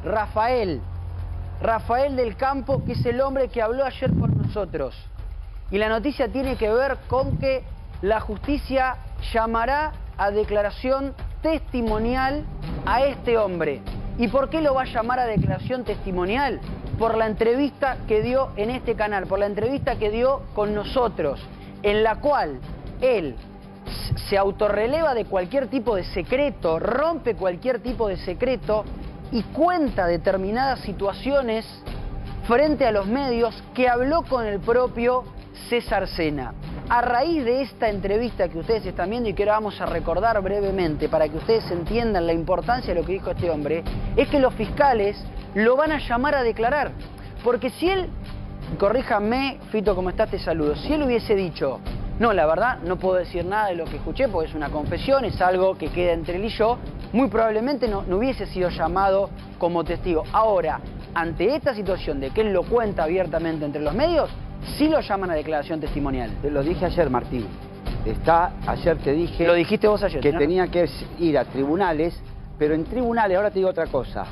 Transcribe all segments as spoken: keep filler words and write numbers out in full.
Rafael. Rafael del Campo, que es el hombre que habló ayer con nosotros. Y la noticia tiene que ver con que la justicia llamará a declaración testimonial a este hombre. ¿Y por qué lo va a llamar a declaración testimonial? Por la entrevista que dio en este canal, por la entrevista que dio con nosotros, en la cual él se autorreleva de cualquier tipo de secreto, rompe cualquier tipo de secreto y cuenta determinadas situaciones frente a los medios que habló con el propio César Sena. A raíz de esta entrevista que ustedes están viendo y que ahora vamos a recordar brevemente para que ustedes entiendan la importancia de lo que dijo este hombre, es que los fiscales lo van a llamar a declarar. Porque si él, corríjame, Fito, ¿cómo estás? Te saludo. Si él hubiese dicho, no, la verdad, no puedo decir nada de lo que escuché porque es una confesión, es algo que queda entre él y yo, muy probablemente no, no hubiese sido llamado como testigo. Ahora, ante esta situación de que él lo cuenta abiertamente entre los medios, sí lo llaman a declaración testimonial. Te lo dije ayer, Martín. Está, ayer te dije... Lo dijiste vos ayer, que ¿no? tenía que ir a tribunales, pero en tribunales, ahora te digo otra cosa,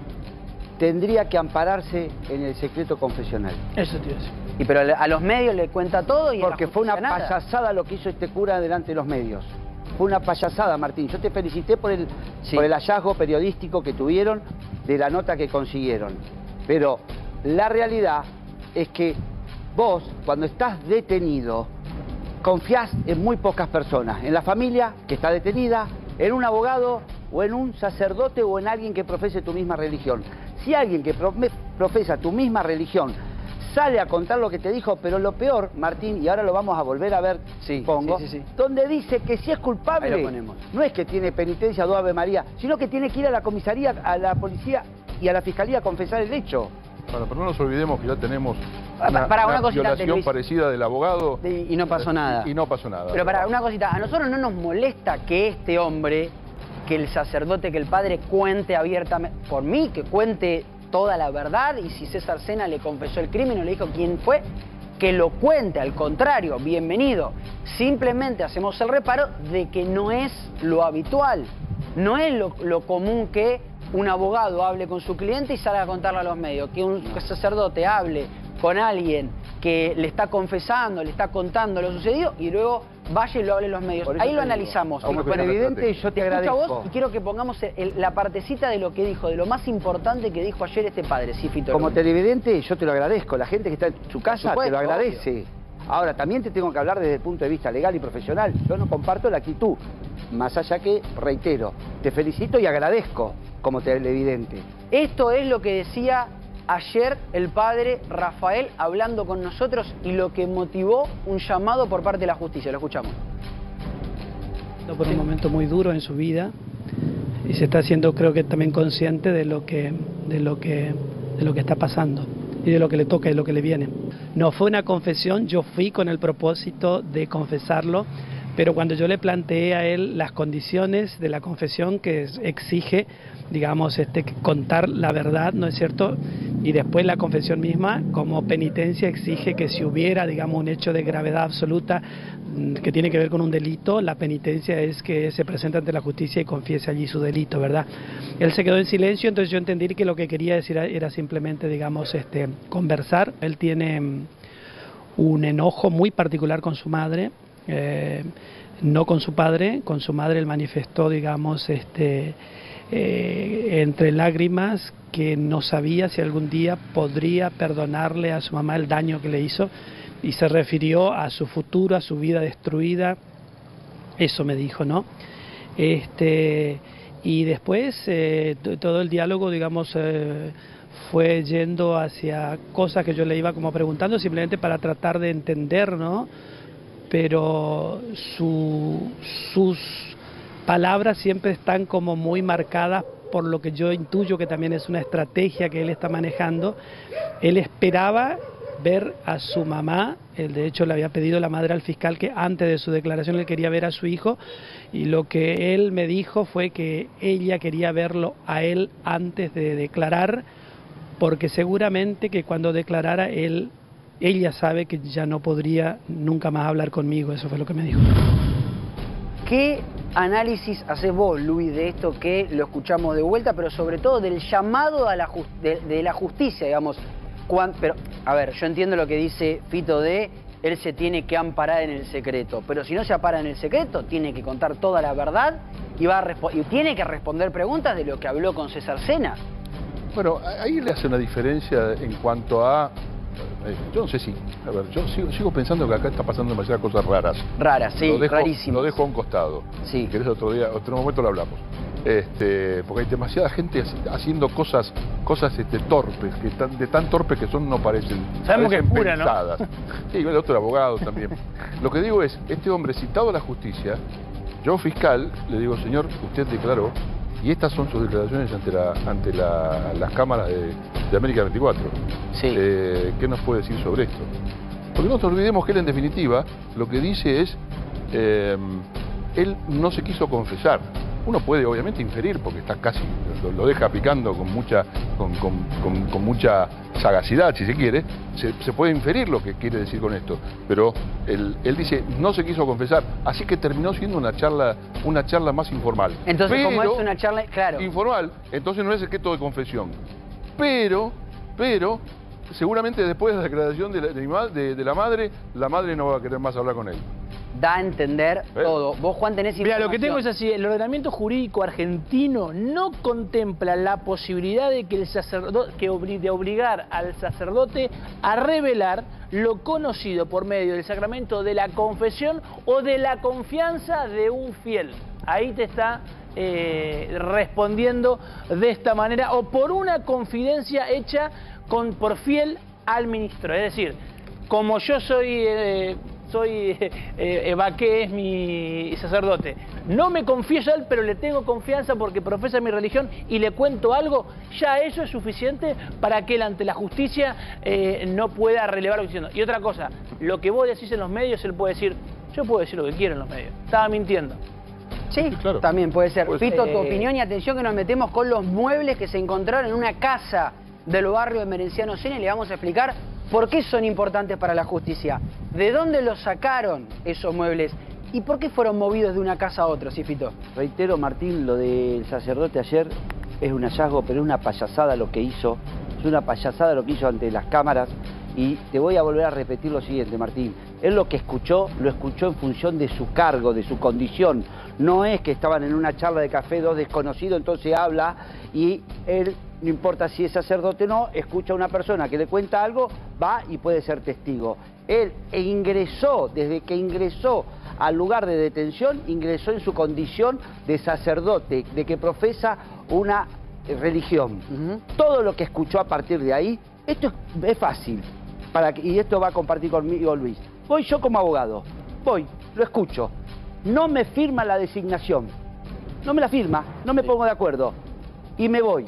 tendría que ampararse en el secreto confesional. Eso te iba a decir. Y pero a los medios le cuenta todo y porque fue una nada. payasada lo que hizo este cura delante de los medios. Fue una payasada, Martín. Yo te felicité por el, sí. por el hallazgo periodístico que tuvieron de la nota que consiguieron. Pero la realidad es que vos, cuando estás detenido, confiás en muy pocas personas. En la familia que está detenida, en un abogado o en un sacerdote o en alguien que profese tu misma religión. Si alguien que profesa tu misma religión sale a contar lo que te dijo, pero lo peor, Martín, y ahora lo vamos a volver a ver, sí, pongo, sí, sí, sí. donde dice que si es culpable, ahí lo ponemos. No es que tiene penitencia o Ave María, sino que tiene que ir a la comisaría, a la policía y a la fiscalía a confesar el hecho. Bueno, pero no nos olvidemos que ya tenemos una, para una, una cosita, violación Luis, parecida del abogado. Y, y no pasó nada. Y, y no pasó nada. Pero para una cosita, a nosotros no nos molesta que este hombre, que el sacerdote, que el padre cuente abiertamente, por mí, que cuente toda la verdad, y si César Sena le confesó el crimen o le dijo quién fue, que lo cuente, al contrario, bienvenido. Simplemente hacemos el reparo de que no es lo habitual, no es lo, lo común que un abogado hable con su cliente y salga a contarlo a los medios, que un sacerdote hable con alguien que le está confesando, le está contando lo sucedido y luego vaya y lo hable en los medios. Ahí lo analizamos. Como evidente, yo te agradezco. Vos, y quiero que pongamos el, la partecita de lo que dijo, de lo más importante que dijo ayer este padre. Sí, Fito. Como televidente, yo te lo agradezco. La gente que está en su casa supuesto, te lo agradece. Obvio. Ahora, también te tengo que hablar desde el punto de vista legal y profesional. Yo no comparto la actitud. Más allá que, reitero, te felicito y agradezco como televidente. Esto es lo que decía ayer el padre Rafael hablando con nosotros y lo que motivó un llamado por parte de la justicia. Lo escuchamos. Por un momento muy duro en su vida y se está haciendo, creo que también consciente de lo que, de lo que, de lo que está pasando y de lo que le toca y de lo que le viene. No fue una confesión, yo fui con el propósito de confesarlo, pero cuando yo le planteé a él las condiciones de la confesión que exige, digamos, este, contar la verdad, ¿no es cierto? Y después la confesión misma, como penitencia, exige que si hubiera, digamos, un hecho de gravedad absoluta que tiene que ver con un delito, la penitencia es que se presente ante la justicia y confiese allí su delito, ¿verdad? Él se quedó en silencio, entonces yo entendí que lo que quería decir era simplemente, digamos, este, conversar. Él tiene un enojo muy particular con su madre, eh, no con su padre, con su madre él manifestó, digamos, este... Eh, entre lágrimas que no sabía si algún día podría perdonarle a su mamá el daño que le hizo y se refirió a su futuro, a su vida destruida, eso me dijo, ¿no? Este, y después eh, todo el diálogo, digamos, eh, fue yendo hacia cosas que yo le iba como preguntando simplemente para tratar de entender, ¿no? Pero su, sus palabras siempre están como muy marcadas por lo que yo intuyo que también es una estrategia que él está manejando. Él esperaba ver a su mamá, él de hecho le había pedido la madre al fiscal que antes de su declaración él quería ver a su hijo, y lo que él me dijo fue que ella quería verlo a él antes de declarar, porque seguramente que cuando declarara él, ella sabe que ya no podría nunca más hablar conmigo, eso fue lo que me dijo. ¿Qué análisis haces vos, Luis, de esto que lo escuchamos de vuelta, pero sobre todo del llamado a la de, de la justicia, digamos? Cuando, pero, a ver, yo entiendo lo que dice Fito de él se tiene que amparar en el secreto, pero si no se ampara en el secreto, tiene que contar toda la verdad y, va a y tiene que responder preguntas de lo que habló con César Sena. Bueno, ahí le hace una diferencia en cuanto a... Eh, yo no sé si... A ver, yo sigo, sigo pensando que acá está pasando demasiadas cosas raras. Raras, sí, lo dejo, rarísimas. Lo dejo a un costado. Sí. Si querés otro día, otro momento lo hablamos. Este, porque hay demasiada gente haciendo cosas cosas este, torpes, que tan, de tan torpes que son no parecen, Sabemos parecen que es pura, pensadas. ¿No? Sí, el otro abogado también. Lo que digo es, este hombre citado a la justicia, yo fiscal, le digo, señor, usted declaró, y estas son sus declaraciones ante la, ante la, las cámaras de, de América veinticuatro. Sí. Eh, ¿Qué nos puede decir sobre esto? Porque no nos olvidemos que él en definitiva lo que dice es, eh, él no se quiso confesar. Uno puede obviamente inferir, porque está casi, lo, lo deja picando con mucha, con, con, con, con mucha sagacidad, si se quiere, se, se puede inferir lo que quiere decir con esto. Pero él, él dice, no se quiso confesar, así que terminó siendo una charla, una charla más informal. Entonces, pero, como es una charla, claro. Informal, entonces no es secreto de confesión. Pero, pero, seguramente después de la declaración de la, de, de, de la madre, la madre no va a querer más hablar con él. Da a entender ¿Eh? todo. Vos, Juan, tenés Mira, información. lo que tengo es así, el ordenamiento jurídico argentino no contempla la posibilidad de que el sacerdote, que obli, de obligar al sacerdote a revelar lo conocido por medio del sacramento de la confesión o de la confianza de un fiel. Ahí te está eh, respondiendo de esta manera, o por una confidencia hecha con, por fiel al ministro. Es decir, como yo soy... Eh, soy eh, eh, Baqué, es mi sacerdote. No me confieso a él, pero le tengo confianza porque profesa mi religión y le cuento algo, ya eso es suficiente para que él ante la justicia eh, no pueda relevar lo que estoy diciendo. Y otra cosa, lo que vos decís en los medios, él puede decir, yo puedo decir lo que quiero en los medios. Estaba mintiendo. Sí, claro. También puede ser. Pues, Fito, eh... tu opinión y atención que nos metemos con los muebles que se encontraron en una casa del barrio de Merenciano Sena y le vamos a explicar por qué son importantes para la justicia, de dónde los sacaron esos muebles y por qué fueron movidos de una casa a otra, ¿sí, Fito? Reitero, Martín, lo del sacerdote ayer es un hallazgo, pero es una payasada lo que hizo, es una payasada lo que hizo ante las cámaras. Y te voy a volver a repetir lo siguiente, Martín. Él lo que escuchó, lo escuchó en función de su cargo, de su condición. No es que estaban en una charla de café dos desconocidos, entonces habla y él, no importa si es sacerdote o no, escucha a una persona que le cuenta algo, va y puede ser testigo. Él ingresó, desde que ingresó al lugar de detención, ingresó en su condición de sacerdote, de que profesa una religión. Uh-huh. Todo lo que escuchó a partir de ahí, esto es, es fácil. Para que, y esto va a compartir conmigo Luis. Voy yo como abogado, voy, lo escucho, no me firma la designación, no me la firma, no me pongo de acuerdo y me voy.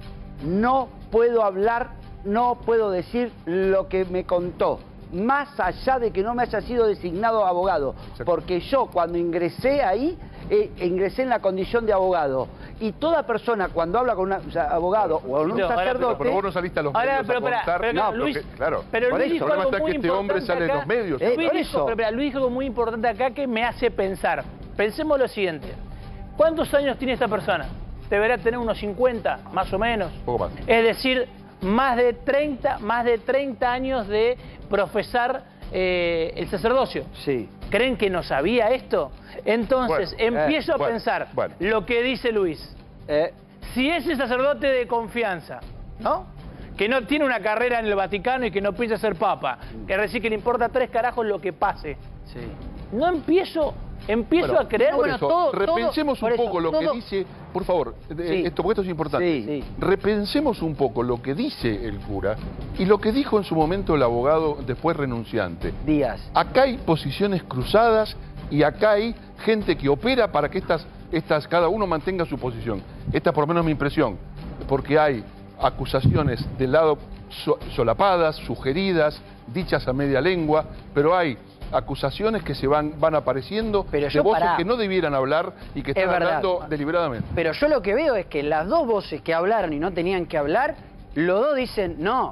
No puedo hablar, no puedo decir lo que me contó, más allá de que no me haya sido designado abogado, porque yo cuando ingresé ahí, eh, ingresé en la condición de abogado. Y toda persona cuando habla con un o sea, abogado o con un No, sacerdote... Pero, pero vos no saliste a los Ahora, medios pero, a pero, contar... pero, no, Luis, que, claro. pero Por Luis eso, dijo el problema algo está muy que este hombre importante sale en acá. los medios. Eh, Luis por dijo, eso. pero, pero, Luis dijo algo muy importante acá que me hace pensar. Pensemos lo siguiente. ¿Cuántos años tiene esta persona? Deberá tener unos cincuenta, más o menos. Un poco más. Es decir, más de treinta, más de treinta años de profesar eh, el sacerdocio. Sí. ¿Creen que no sabía esto? Entonces, Bueno, empiezo eh, a bueno, pensar bueno. lo que dice Luis. Eh, Si ese sacerdote de confianza, ¿no? Que no tiene una carrera en el Vaticano y que no piensa ser papa, que decir que le importa tres carajos lo que pase. Sí. No empiezo, empiezo Bueno, a creer, por bueno, eso, todo, repensemos todo, un por poco eso, lo todo- que dice, por favor, eh, Sí. esto, porque esto es importante. Sí, sí. Repensemos un poco lo que dice el cura y lo que dijo en su momento el abogado después renunciante. Díaz. Acá hay posiciones cruzadas y acá hay gente que opera para que estas, estas cada uno mantenga su posición. Esta es por lo menos mi impresión, porque hay acusaciones del lado so- solapadas, sugeridas, dichas a media lengua, pero hay acusaciones que se van, van apareciendo Pero de yo, voces pará. que no debieran hablar y que Es están verdad. hablando deliberadamente. Pero yo lo que veo es que las dos voces que hablaron y no tenían que hablar, los dos dicen, no,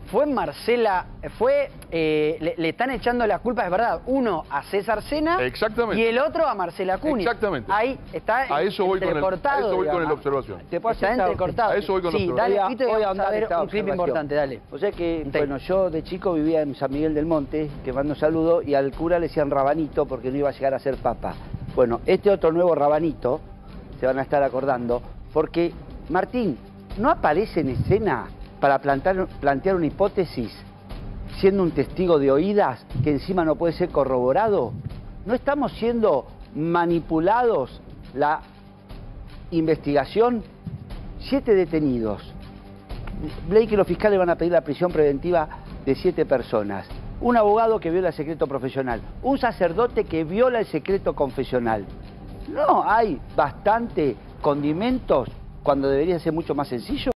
fue Marcela, fue, eh, le, le están echando la culpa, es verdad, uno a César Sena Exactamente. y el otro a Marcela Acuña. Exactamente. Ahí está A eso voy con el, a entrecortado, eso voy con digamos. la observación. ¿Te puedo Está hacer esta- entrecortado. A eso voy con la Sí, observación. dale, Voy a- Pito, y voy a vamos a ahondar ver esta un clip observación. importante, dale. O sea que, Sí. bueno, yo de chico vivía en San Miguel del Monte, que mando un saludo, y al cura le decían rabanito porque no iba a llegar a ser papa. Bueno, este otro nuevo rabanito, se van a estar acordando, porque Martín no aparece en escena para plantar, plantear una hipótesis siendo un testigo de oídas que encima no puede ser corroborado. ¿No estamos siendo manipulados la investigación? Siete detenidos. Blake y los fiscales van a pedir la prisión preventiva de siete personas. Un abogado que viola el secreto profesional. Un sacerdote que viola el secreto confesional. ¿No hay bastante condimentos cuando debería ser mucho más sencillo?